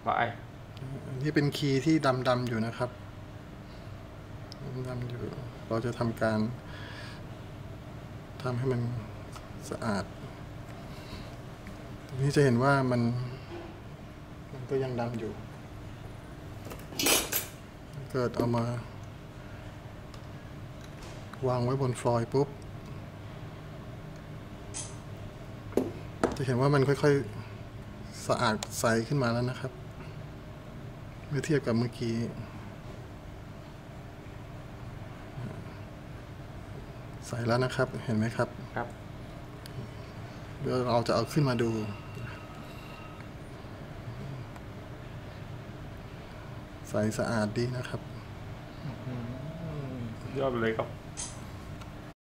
ว่าไอ้นี่เป็นคีย์ที่ดำอยู่นะครับดำอยู่เราจะทำการทำให้มันสะอาดนี่จะเห็นว่ามันก็ยังดำอยู่เกิดเอามาวางไว้บนฟลอยปุ๊บจะเห็นว่ามันค่อยๆสะอาดใสขึ้นมาแล้วนะครับเมื่อเทียบกับเมื่อกี้ใสแล้วนะครับเห็นไหมครับครับเดี๋ยวเราจะเอาขึ้นมาดูใสสะอาดดีนะครับยอดเลยครับ